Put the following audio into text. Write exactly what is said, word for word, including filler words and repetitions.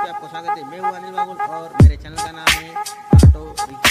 पे आपको स्वागत है। मैं हूँ अनिल बागुल और मेरे चैनल का नाम है ऑटो रिक्शा।